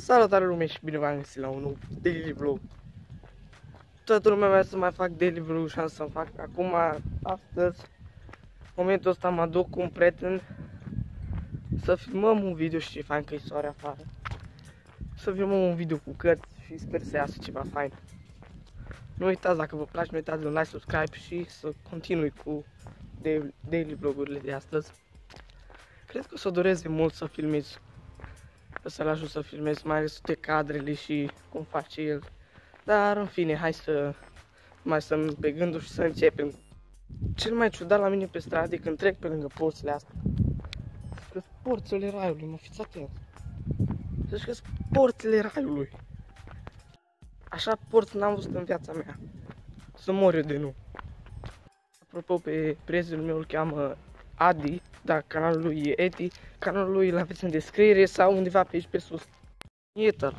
Salutare lume și bine v-am găsit la un nou daily vlog. Toată lumea vrea să mai fac daily vlog și am să-mi fac acum, astăzi, momentul ăsta mă duc cu un prieten să filmăm un video și ce fain că e soare afară. Să filmăm un video cu cărți și sper să iasă ceva fain. Nu uitați, dacă vă place, nu uitați de un like, subscribe și să continui cu daily vlogurile de astăzi. Cred că o să dureze mult să filmez, să-l ajut să filmez, mai ales toate cadrele și cum face el. Dar în fine, hai să mai stăm pe gânduri și să începem. Cel mai ciudat la mine pe stradă e când trec pe lângă porțile astea. Că porțile raiului, mă, fiți atent. Să știi că sunt porțile raiului. Așa porți n-am văzut în viața mea. Să mor eu de nu. Apropo, pe prietenul meu îl cheamă Adi, dar canalul lui e Eti. Canalul lui îl aveți în descriere sau undeva pe aici pe sus. Iată-l.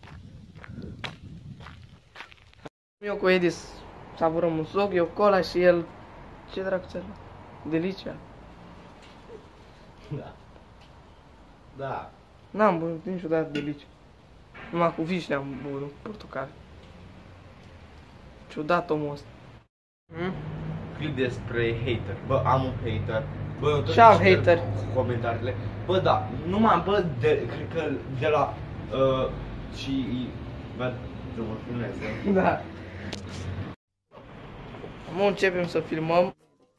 Eu cu Edi savurăm un soc, eu cola și el... Ce dracu ți-a luat? Delicia? Da. Da. N-am băut niciodată delicia. Numai cu vișine am băut portocale. Ciudat omul ăsta. Clip despre hater. Bă, am un hater. Bă, eu tot Și am citesc hater. comentariile. Bă, da, numai, bă, cred că de la... și... Bă, să mă filmeze. Da. Acum începem să filmăm.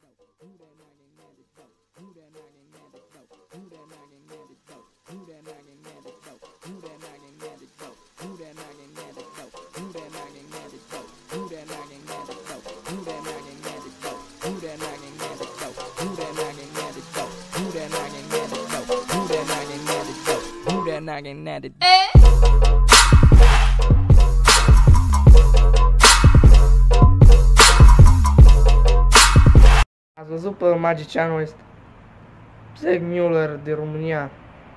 Ați văzut pe magicianul ăsta? Zeg Müller de România.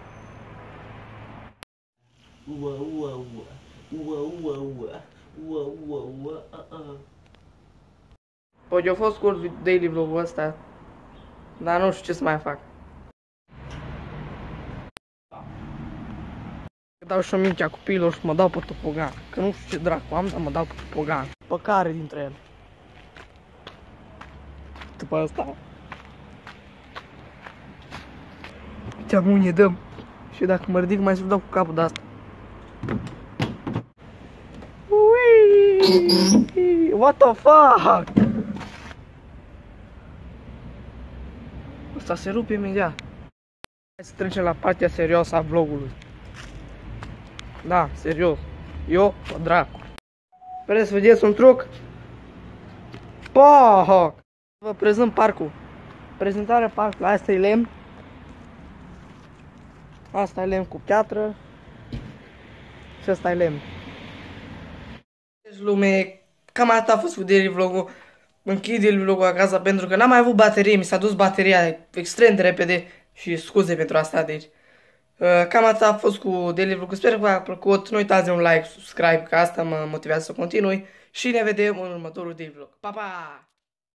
Păi eu fost scurt daily vlog-ul ăsta, dar nu știu ce să mai fac. Dau și o mingea copiilor și mă dau pe topogan. Că nu știu ce dracu am, dar mă dau pe topogan. Pe care dintre ele? După asta. Uite-am unde dăm. Și dacă mă ridic mai să dau cu capul de asta. Ui! What the fuck? Asta se rupe imediat. Hai să trecem la partea serioasă a vlogului. Da, serios. Eu, o dracu. Vreți să vedeți un truc? Pohoc! Vă prezint parcul. Prezentarea parcului. Asta e lemn. Asta e lemn cu piatră. Și asta e lemn. Deci lume, cam atât a fost cu daily vlog-ul. Închid daily vlog-ul acasă pentru că n-am mai avut baterie. Mi s-a dus bateria extrem de repede. Și scuze pentru asta, deci. Cam atât a fost cu daily vlog. Sper că v-a plăcut. Nu uitați de un like, subscribe, că asta mă motivează să continui. Și ne vedem în următorul daily vlog. Pa, pa!